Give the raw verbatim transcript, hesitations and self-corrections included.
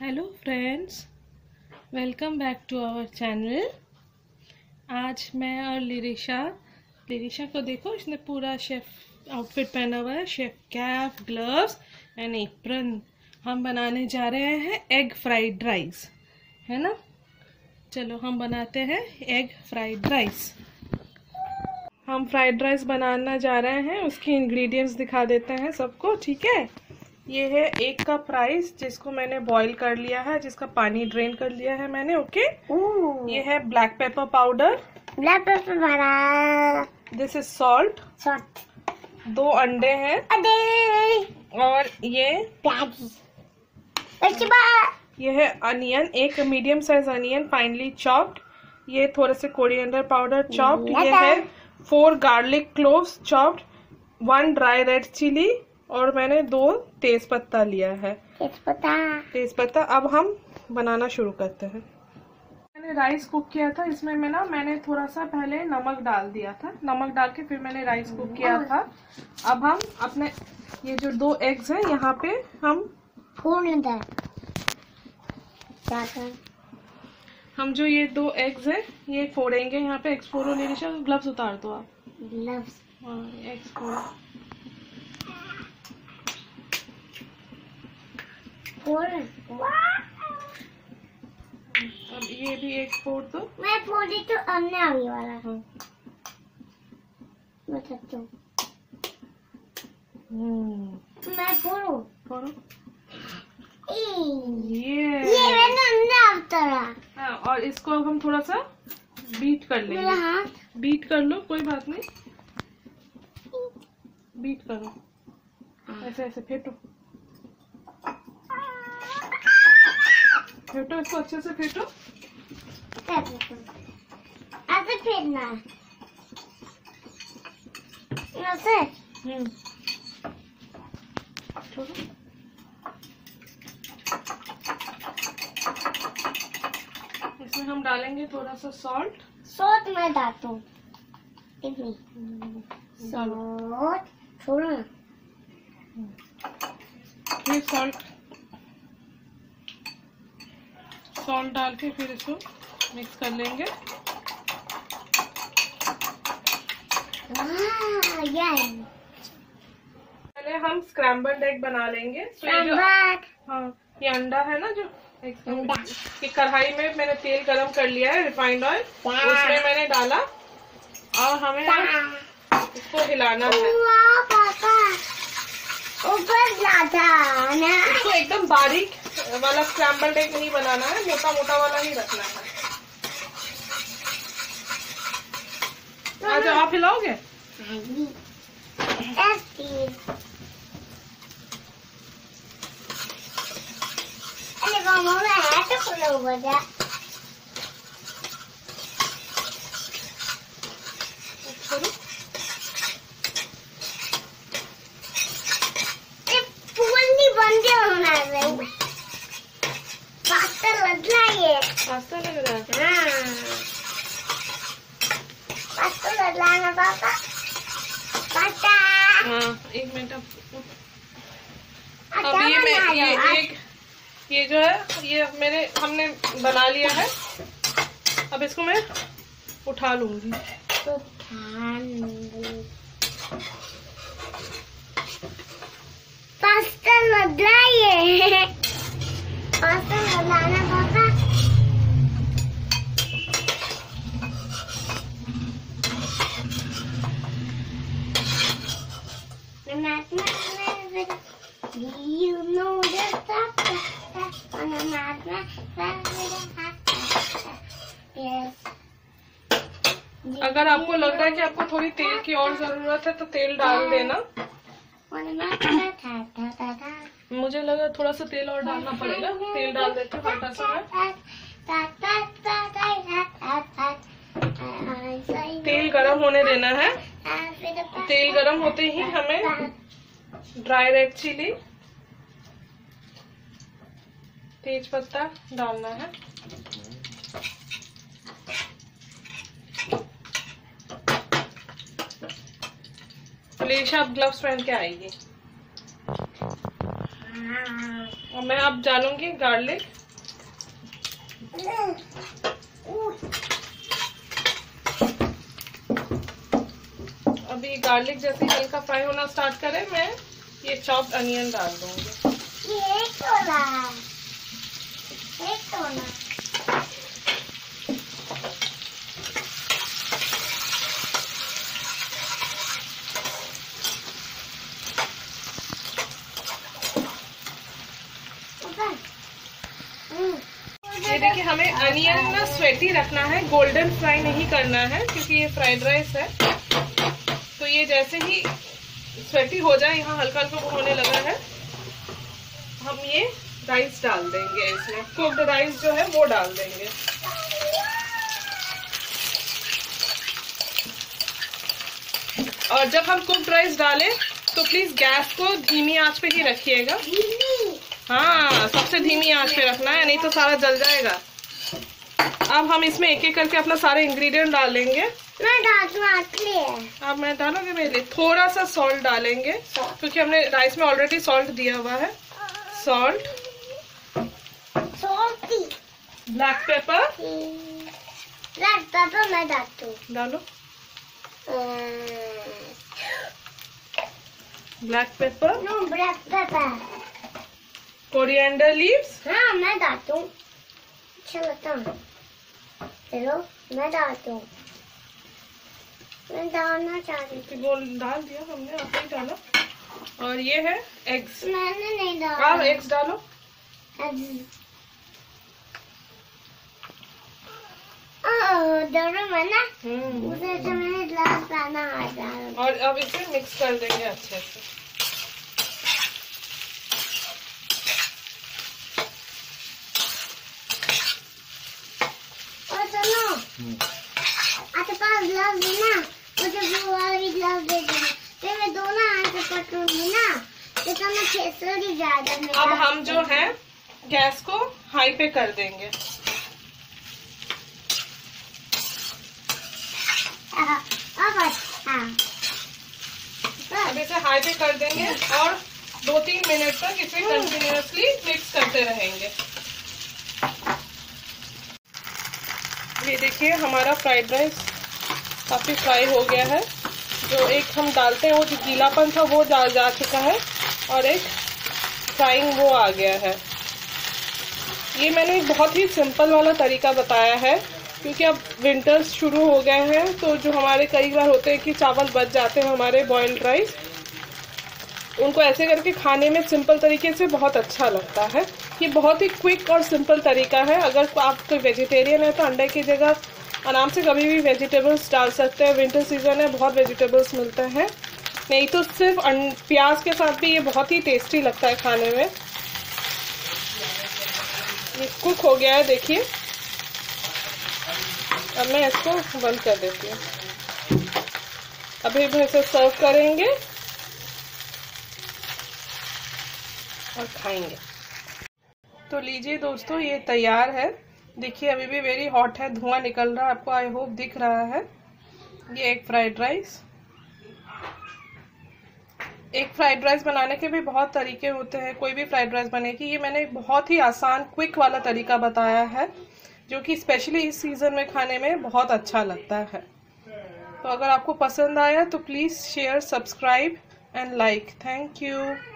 Hello friends, welcome back to our channel. आज मैं और लिरिशा लिरिशा को देखो, इसने पूरा शेफ आउटफिट पहना हुआ है, chef cap, gloves and apron. हम बनाने जा रहे हैं एग फ्राइड राइस, है ना। चलो हम बनाते हैं एग फ्राइड राइस। हम फ्राइड राइस बनाना जा रहे हैं, उसकी इंग्रेडिएंट्स दिखा देते हैं सबको, ठीक है। ये है एक कप राइस जिसको मैंने बॉईल कर लिया है, जिसका पानी ड्रेन कर लिया है मैंने, ओके। ये है black pepper powder, black pepper वाला। This is salt, salt. दो अंडे हैं, और ये ये है अनियन, एक medium size onion finally chopped. ये थोड़े से कोरिएंडर पाउडर चॉप्ड। ये है four garlic cloves chopped, one dry red chilli, और मैंने दो तेज पत्ता लिया है। तेज पत्ता तेज पत्ता अब हम बनाना शुरू करते हैं। मैंने राइस कुक किया था, इसमें मैं ना मैंने थोड़ा सा पहले नमक डाल दिया था, नमक डाल के फिर मैंने राइस कुक किया था। अब हम अपने ये जो दो एग्स हैं यहाँ पे हम फोड़ दें। हम जो ये दो एग्स हैं ये फोड़ेंगे। यहाँ पे एग्स फोड़ो। निरिशा ग्लव्स उतार दो आप। ग्लव्स। हाँ, एग्स फोड़ो। अब ये भी एक फोड़ दो। मैं फोड़ी तो अन्य आगे वाला। हाँ। मैं सकती हूँ। हम्म। मैं फोड़ू। फोड़ो। ये ये मैंने अंदर उतारा। हाँ, और इसको अब हम थोड़ा सा बीट कर लेंगे। मेरा हाथ बीट कर लो, कोई बात नहीं, बीट करो। ऐसे ऐसे फेंटो फेंटो इसको अच्छे से फेंटो। ऐसे फेंटना है। ऐसे। हम्म। छोड़ो। इसमें हम डालेंगे थोड़ा सा सॉल्ट। सॉल्ट मैं डालता हूँ। इतनी सॉल्ट थोड़ा ना। फिर सॉल्ट सॉल्ट डाल के फिर इसको मिक्स कर लेंगे। पहले हम स्क्रैम्बल्ड एग बना लेंगे। तो ये जो हाँ ये अंडा है ना, जो कि कढ़ाई में मैंने तेल गरम कर लिया है, रिफाइंड ऑयल, उसमें मैंने डाला और हमें इसको हिलाना है। इसको एकदम बारीक वाला स्क्रैम्बल्ड एग नहीं बनाना है, मोटा मोटा वाला ही रखना है। आज आप हिलाओगे? पास्ता लग रहा है। हाँ। पास्ता लगाना पापा। पास्ता। हाँ, एक मिनट। अब अब ये मैं ये एक ये जो है ये मेरे हमने बना लिया है। अब इसको मैं उठा लूंगी। तो पास्ता लगाइए। पास्ता लगाना पापा। You know the stuff. Yes. अगर आपको लग रहा है कि आपको थोड़ी तेल की और जरूरत है तो तेल डाल देना। मुझे लगा थोड़ा सा तेल और डालना पड़ेगा, तेल डाल देते हैं हल्का सा। तेल गरम होने देना है। तेल गरम होते ही हमें ड्राई रेड चिली, तेज पत्ता डालना है। लिरिशा आप ग्लव्स पहन के आएगी। और मैं अब डालूंगी गार्लिक। अभी गार्लिक जैसे हल्का फ्राई होना स्टार्ट करे, मैं ये चॉप्ड अनियन डाल दूंगी। ये तोला एक तोला ये देखिए, हमें अनियन ना स्वेटी रखना है, गोल्डन फ्राई नहीं करना है, क्योंकि ये फ्राइड राइस है। तो ये जैसे ही स्वेटी हो जाए, यहाँ हल्का हल्का होने लगा है, हम ये राइस डाल देंगे इसमें। कुक्ड राइस जो है वो डाल देंगे। और जब हम कुक्ड राइस डालें तो प्लीज गैस को धीमी आंच पे ही रखिएगा। हाँ, सबसे धीमी आंच पे रखना है, नहीं तो सारा जल जाएगा। अब हम इसमें एक एक करके अपना सारे इंग्रेडिएंट डालेंगे। मैं डालूंगा। अब मैं डालोगे मेरे लिए थोड़ा सा सॉल्ट डालेंगे, क्योंकि हमने राइस में ऑलरेडी सॉल्ट दिया हुआ है। Salt, black pepper, black pepper मैं डालती हूँ। डालो black pepper. No black pepper. Coriander leaves. हाँ मैं डालती हूँ, अच्छा लगता है। चलो मैं डालती हूँ, मैं डालना चाहती हूँ। वो डाल दिया हमने, आपने ही डाला। और ये है एग्स। मैंने नहीं डाला। आप एग्स डालो। दोनों में ना हम्म। उसे तो मैंने ग्लास लाना है। और अब इसे मिक्स कर देंगे अच्छे से। और सुनो, आपके पास ग्लास देना, मुझे वो वाला भी ग्लास दे देना। फिर मैं दोनों हाथ से पकड़ूंगी ना, तो तो मैं खेसरी ज्यादा। अब हम जो है गैस को हाई पे कर देंगे। अब अच्छा, अब इसे हाई पे कर देंगे और दो तीन मिनट तक इसे कंटिन्यूअसली मिक्स करते रहेंगे। ये देखिए, हमारा फ्राइड राइस काफी फ्राई हो गया है। जो एक हम डालते हैं वो जो गीलापन था वो जा, जा चुका है, और एक फ्राइंग वो आ गया है। ये मैंने एक बहुत ही सिंपल वाला तरीका बताया है, क्योंकि अब विंटर्स शुरू हो गए हैं। तो जो हमारे कई बार होते हैं कि चावल बच जाते हैं हमारे बॉइल्ड राइस, उनको ऐसे करके खाने में सिंपल तरीके से बहुत अच्छा लगता है। ये बहुत ही क्विक और सिंपल तरीका है। अगर आप कोई वेजिटेरियन है तो अंडे की जगह आराम से कभी भी वेजिटेबल्स डाल सकते हैं। विंटर सीजन है, बहुत वेजिटेबल्स मिलते हैं। नहीं तो सिर्फ प्याज के साथ भी ये बहुत ही टेस्टी लगता है खाने में। ये कुक हो गया है, देखिए। अब मैं इसको बंद कर देती हूँ। अभी हम इसे सर्व करेंगे और खाएंगे। तो लीजिए दोस्तों, ये तैयार है। देखिए, अभी भी वेरी हॉट है, धुआं निकल रहा है, आपको आई होप दिख रहा है। ये एक फ्राइड राइस। एक फ्राइड राइस बनाने के भी बहुत तरीके होते हैं, कोई भी फ्राइड राइस बनेगी। ये मैंने बहुत ही आसान क्विक वाला तरीका बताया है, जो कि स्पेशली इस सीजन में खाने में बहुत अच्छा लगता है। तो अगर आपको पसंद आया तो please share, subscribe and like. Thank you.